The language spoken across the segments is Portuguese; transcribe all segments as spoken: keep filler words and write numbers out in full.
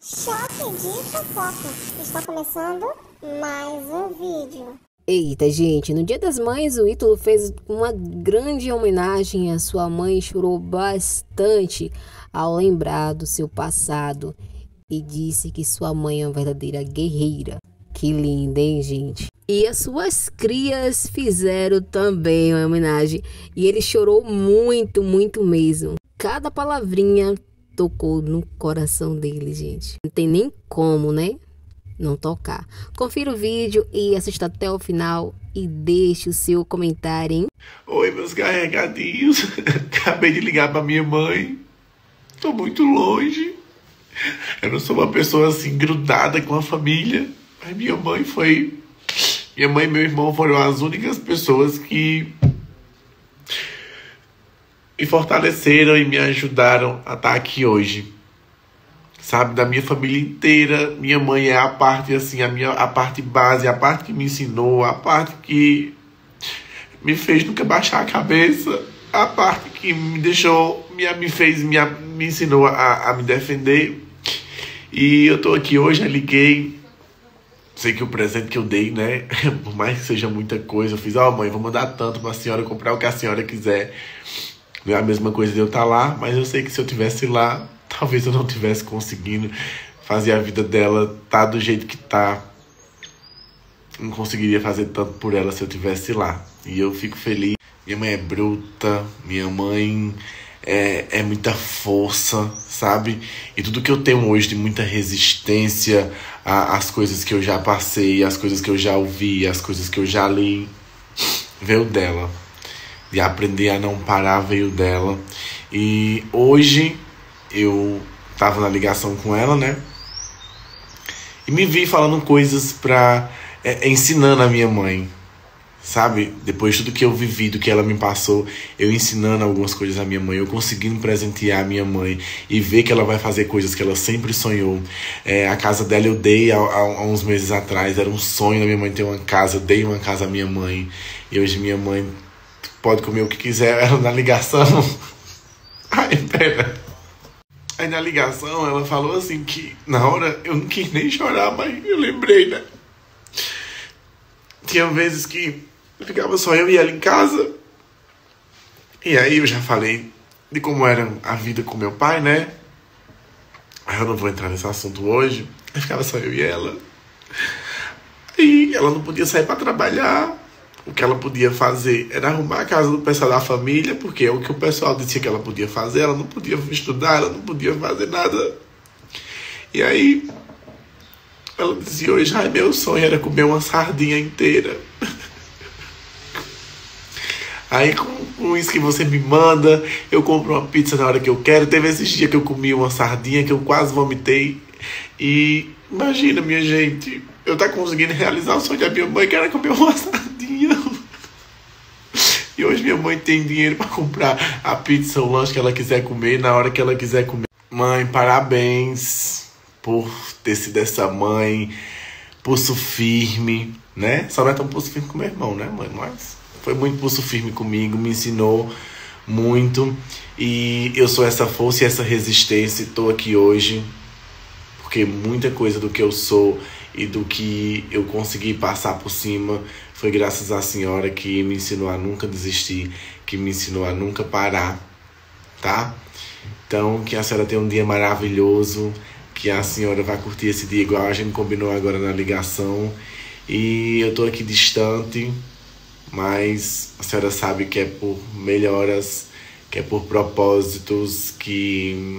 Choque de fofoca. Está começando mais um vídeo. Eita, gente, no Dia das Mães o Ítalo fez uma grande homenagem à sua mãe e chorou bastante ao lembrar do seu passado e disse que sua mãe é uma verdadeira guerreira. Que linda, hein, gente? E as suas crias fizeram também uma homenagem e ele chorou muito, muito mesmo. Cada palavrinha tocou no coração dele, gente. Não tem nem como, né? Não tocar. Confira o vídeo e assista até o final e deixe o seu comentário, hein? Oi, meus carregadinhos. Acabei de ligar pra minha mãe. Tô muito longe. Eu não sou uma pessoa assim grudada com a família. Mas minha mãe foi... Minha mãe e meu irmão foram as únicas pessoas que me fortaleceram e me ajudaram a estar aqui hoje. Sabe, da minha família inteira, minha mãe é a parte assim, a minha a parte base, a parte que me ensinou, a parte que me fez nunca baixar a cabeça, a parte que me deixou, me, me fez, me, me ensinou a, a me defender. E eu tô aqui hoje, eu liguei, sei que o presente que eu dei, né, por mais que seja muita coisa, eu fiz, ó, oh, mãe, vou mandar tanto pra senhora comprar o que a senhora quiser. Não é a mesma coisa de eu estar lá, mas eu sei que se eu tivesse lá, talvez eu não tivesse conseguindo fazer a vida dela tá do jeito que tá. Não conseguiria fazer tanto por ela se eu tivesse lá. E eu fico feliz. Minha mãe é bruta, minha mãe é, é muita força, sabe? E tudo que eu tenho hoje de muita resistência às coisas que eu já passei, às coisas que eu já ouvi, às coisas que eu já li, veio dela. De aprender a não parar veio dela. E hoje eu tava na ligação com ela, né? E me vi falando coisas pra... É, ensinando a minha mãe, sabe? Depois de tudo que eu vivi, do que ela me passou, eu ensinando algumas coisas à minha mãe, eu conseguindo presentear a minha mãe e ver que ela vai fazer coisas que ela sempre sonhou. É, a casa dela eu dei há, há uns meses atrás, era um sonho da minha mãe ter uma casa, eu dei uma casa à minha mãe. E hoje minha mãe pode comer o que quiser, ela na ligação... Ai, pera... Aí na ligação ela falou assim que na hora eu não quis nem chorar, mas eu lembrei, né? Tinha vezes que ficava só eu e ela em casa. E aí eu já falei de como era a vida com meu pai, né? Mas eu não vou entrar nesse assunto hoje. Aí ficava só eu e ela. E ela não podia sair para trabalhar. O que ela podia fazer era arrumar a casa do pessoal da família, porque é o que o pessoal dizia que ela podia fazer. Ela não podia estudar, ela não podia fazer nada. E aí, ela dizia hoje, ai, meu sonho era comer uma sardinha inteira. Aí, com, com isso que você me manda, eu compro uma pizza na hora que eu quero. Teve esses dias que eu comi uma sardinha que eu quase vomitei. E imagina, minha gente, eu tá conseguindo realizar o sonho da minha mãe, que era comer uma sardinha. E hoje minha mãe tem dinheiro para comprar a pizza, o lanche que ela quiser comer, na hora que ela quiser comer. Mãe, parabéns por ter sido essa mãe, pulso firme, né? Só não é tão pulso firme com meu irmão, né, mãe? Mas foi muito pulso firme comigo, me ensinou muito. E eu sou essa força e essa resistência e tô aqui hoje porque muita coisa do que eu sou e do que eu consegui passar por cima foi graças à senhora, que me ensinou a nunca desistir, que me ensinou a nunca parar, tá? Então, que a senhora tenha um dia maravilhoso, que a senhora vá curtir esse dia igual a gente combinou agora na ligação. E eu tô aqui distante, mas a senhora sabe que é por melhoras, que é por propósitos, que...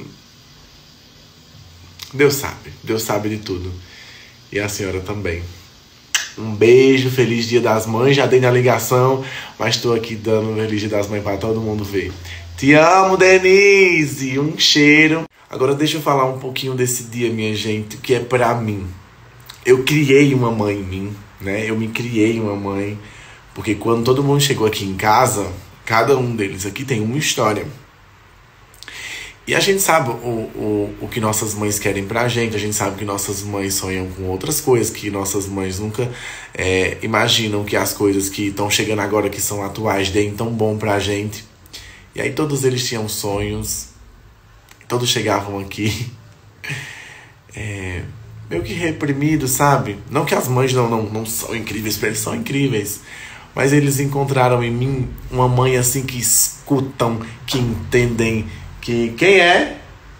Deus sabe, Deus sabe de tudo. E a senhora também. Um beijo, feliz Dia das Mães. Já dei na ligação, mas estou aqui dando um feliz Dia das Mães para todo mundo ver. Te amo, Denise. Um cheiro. Agora deixa eu falar um pouquinho desse dia, minha gente, que é pra mim. Eu criei uma mãe em mim, né? Eu me criei uma mãe. Porque quando todo mundo chegou aqui em casa, cada um deles aqui tem uma história. E a gente sabe o, o, o que nossas mães querem pra gente, a gente sabe que nossas mães sonham com outras coisas, que nossas mães nunca é, imaginam que as coisas que estão chegando agora, que são atuais, deem tão bom pra gente. E aí todos eles tinham sonhos, todos chegavam aqui é, meio que reprimidos, sabe? Não que as mães não, não, não são incríveis, eles são incríveis. Mas eles encontraram em mim uma mãe assim que escutam, que entendem, que... Quem é?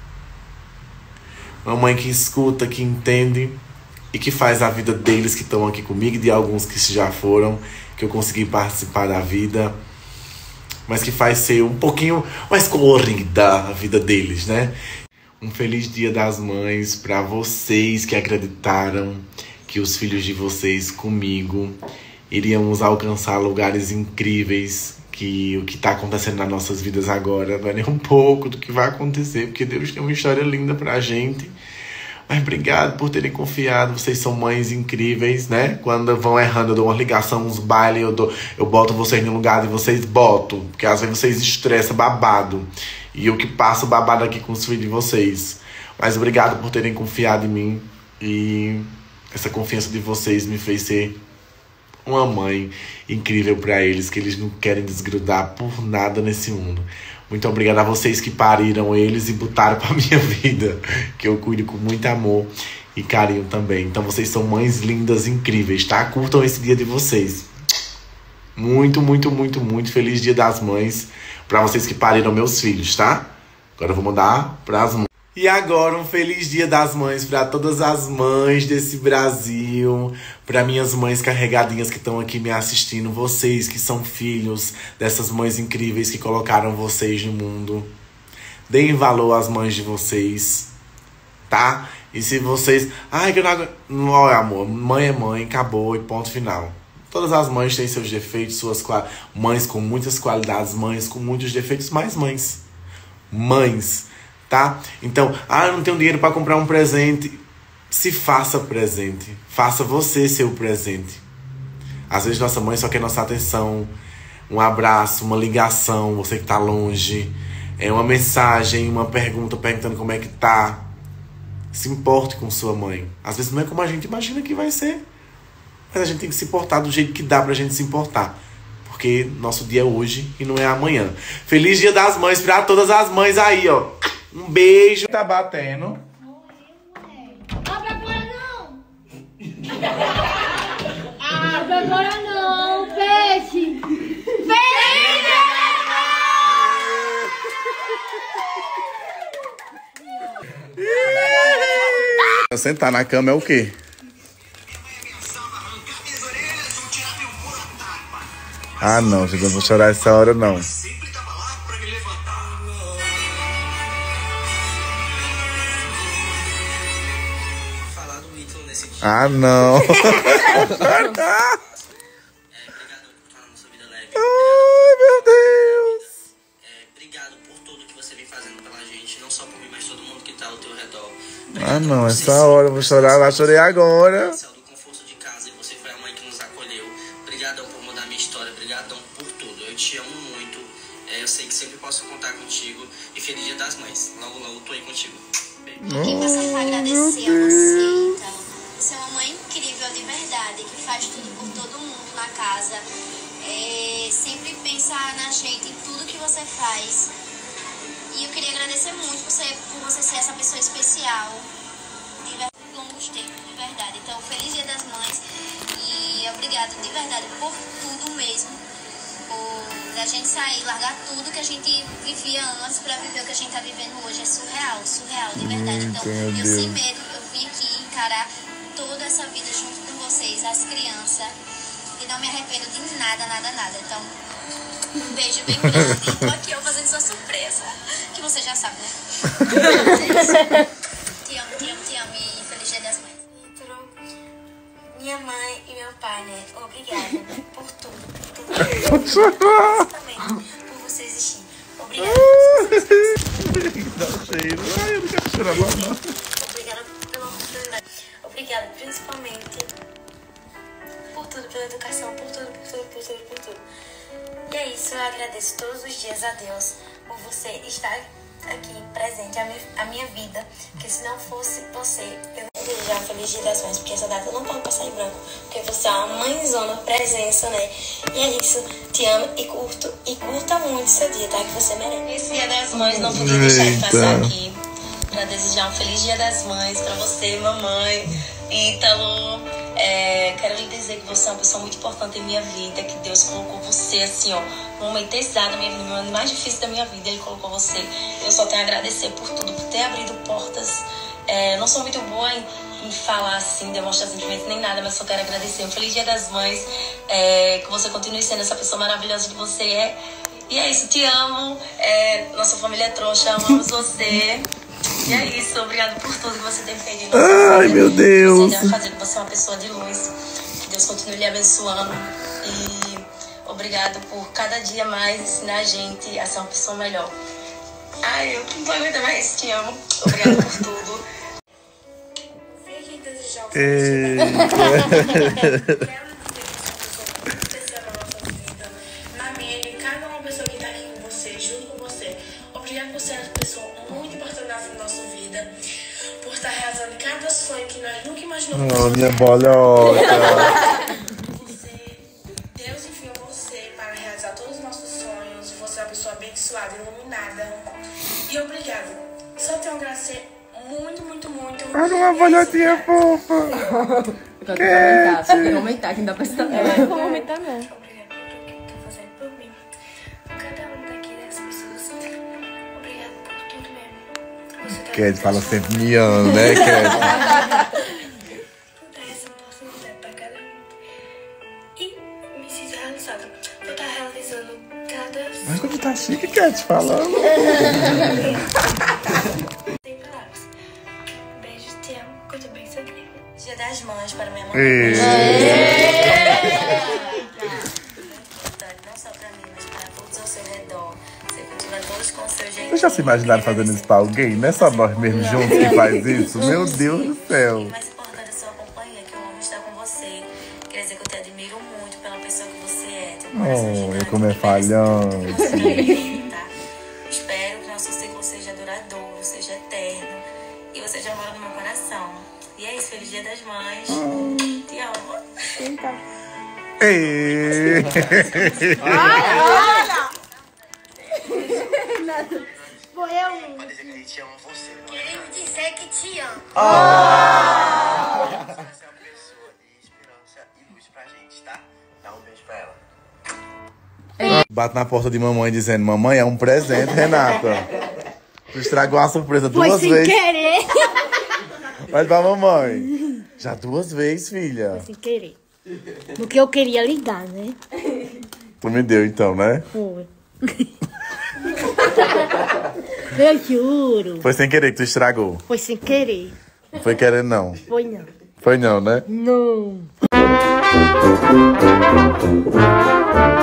Uma mãe que escuta, que entende e que faz a vida deles que estão aqui comigo, e de alguns que já foram, que eu consegui participar da vida, mas que faz ser um pouquinho mais colorida a vida deles, né? Um feliz Dia das Mães para vocês que acreditaram que os filhos de vocês comigo iríamos alcançar lugares incríveis, que o que está acontecendo nas nossas vidas agora não é nem um pouco do que vai acontecer, porque Deus tem uma história linda pra gente. Mas obrigado por terem confiado, vocês são mães incríveis, né? Quando vão errando, eu dou uma ligação, uns bailes, eu, dou, eu boto vocês no lugar e vocês botam, porque às vezes vocês estressam babado, e eu que passo babado aqui com os filhos de vocês. Mas obrigado por terem confiado em mim, e essa confiança de vocês me fez ser uma mãe incrível para eles, que eles não querem desgrudar por nada nesse mundo. Muito obrigado a vocês que pariram eles e botaram pra minha vida, que eu cuido com muito amor e carinho também. Então vocês são mães lindas, incríveis, tá? Curtam esse dia de vocês. Muito, muito, muito, muito feliz Dia das Mães para vocês que pariram meus filhos, tá? Agora eu vou mandar pras mães. E agora um feliz Dia das Mães para todas as mães desse Brasil, para minhas mães carregadinhas que estão aqui me assistindo, vocês que são filhos dessas mães incríveis que colocaram vocês no mundo. Deem valor às mães de vocês, tá? E se vocês... Ai, que eu não aguento... Não, amor, mãe é mãe, acabou e ponto final. Todas as mães têm seus defeitos, suas qual... mães com muitas qualidades, mães com muitos defeitos, mas mães. Mães. Tá? Então, ah, eu não tenho dinheiro para comprar um presente. Se faça presente. Faça você ser o presente. Às vezes nossa mãe só quer nossa atenção, um abraço, uma ligação, você que tá longe, é uma mensagem, uma pergunta perguntando como é que tá. Se importe com sua mãe. Às vezes não é como a gente imagina que vai ser, mas a gente tem que se importar do jeito que dá pra gente se importar, porque nosso dia é hoje e não é amanhã. Feliz Dia das Mães pra todas as mães aí, ó. Um beijo. Tá batendo. Abre agora não. Abre agora não, peixe. Peixe! Sentar na cama é o quê? Ah, não, gente, eu não vou chorar essa hora, não. Ah, não. Ai, meu Deus. É, obrigado por tudo que você vem fazendo pela gente, não só por mim, mas todo mundo que tá ao teu redor. Ah, não, essa hora eu vou chorar, lá chorei agora. Saiu do conforto de casa e você foi a mãe que nos acolheu. Obrigadão por mudar minha história, obrigadão por tudo. Eu te amo muito, é, eu sei que sempre posso contar contigo. E feliz Dia das Mães. Logo, logo, tô aí contigo. O que você vai agradecer a você, então? Você é uma mãe incrível de verdade, que faz tudo por todo mundo na casa. É, sempre pensar na gente, em tudo que você faz. E eu queria agradecer muito por você, por você ser essa pessoa especial de longos tempos, de verdade. Então, feliz Dia das Mães e obrigado de verdade por tudo mesmo. Por a gente sair, largar tudo que a gente vivia antes para viver o que a gente tá vivendo hoje. É surreal, surreal, de verdade. Então, eu sem medo, eu vim aqui encarar toda essa vida junto com vocês, as crianças, e não me arrependo de nada, nada, nada. Então, um beijo bem grande. Tô aqui eu fazendo sua surpresa, que você já sabe, né? Te amo, te amo, te amo e feliz Dia das Mães. Minha mãe e meu pai, né? Obrigada, né? Por tudo, por tudo. Principalmente por você existir. Obrigada por você existir. Dá cheiro. Ai, eu não quero chorar mais, não. Obrigada pela oportunidade. Obrigada principalmente por tudo, pela educação, por tudo, por tudo, por tudo, por tudo. E é isso, eu agradeço todos os dias a Deus por você estar aqui presente a minha, a minha vida, porque se não fosse você, eu não desejar feliz Dia das Mães, porque essa data não pode passar em branco, porque você é uma mãezona, presença, né? E é isso, te amo e curto, e curta muito seu dia, tá? Que você merece. Esse Dia das Mães não podia deixar de passar aqui para desejar um feliz Dia das Mães para você, mamãe, Ítalo. É, quero lhe dizer que você é uma pessoa muito importante em minha vida, que Deus colocou você assim, ó, no momento exato da minha vida, no momento mais difícil da minha vida, Ele colocou você. Eu só tenho a agradecer por tudo, por ter abrido portas. É, não sou muito boa em, em falar assim, demonstrar sentimentos nem nada, mas só quero agradecer. Um feliz Dia das Mães, é, que você continue sendo essa pessoa maravilhosa que você é. E é isso, te amo. É, nossa família é trouxa, amamos você. E é isso, obrigado por tudo que você tem feito em nossa vida. Ai, meu Deus. Desejo fazer que você é uma pessoa de luz. Que Deus continue lhe abençoando. E obrigado por cada dia mais ensinar a gente a ser uma pessoa melhor. Ai, eu não aguento mais, te amo. Obrigado por tudo. Vim aqui desejar um Ei. na minha e cada uma pessoa que tá aqui com você, junto com você. Obrigado por ser uma pessoa muito importante na nossa vida, por estar realizando cada sonho que nós nunca imaginamos. Oh, minha bolota. Você, Deus enviou você para realizar todos os nossos sonhos. Você é uma pessoa abençoada, iluminada. E obrigado. Só tenho a agradecer muito, muito, muito. Olha uma bolhotinha fofa. Eu quero comentar, só quero comentar, que não dá pra estar. Eu não vou comentar, não. Obrigado por tudo que tu tá fazendo por mim. Por cada um daqui dessas pessoas. Obrigado por tudo mesmo. Você tá Cat fala sempre me ama, né, Cat? por dar essa oportunidade pra cada um. E me sinto realizada. Por estar realizando cada. Mas quando tá chique, Cat falando. Sem palavras. Beijos, te amo. Coisa bem segredo. Dia das Mães para minha mãe. Ei. Não só para mim, mas para todos ao seu redor. Você continua todos com o seu jeito. Vocês já se imaginaram fazendo isso pra alguém? Não é só nós mesmos juntos que faz isso? Meu Deus do céu. O mais importante é a sua companhia, que eu amo estar com você. Quer dizer que eu te admiro muito pela pessoa que você é. Tem um coração Oh, gigante, eu como é que merece falhante. tudo que você tem, tá? Espero que nosso ciclo seja duradouro, seja eterno. E você já mora no meu coração. E é isso, feliz Dia das Mães. Te amo. Ei. Foi eu. Pode dizer que a gente ama você, não é? Querendo dizer que te amo. Você é uma pessoa de esperança e luz pra gente, tá? Dá um beijo pra ela. Bate na porta de mamãe dizendo: mamãe, é um presente, Renata. Tu estragou a surpresa duas Foi sem vezes. querer. Vai pra mamãe. Já duas vezes, filha. Sem querer. No que eu queria ligar, né? Tu me deu então, né? Foi. Eu juro. Foi sem querer que tu estragou. Foi sem querer. Não foi querendo, não. Foi não. Foi não, né? Não.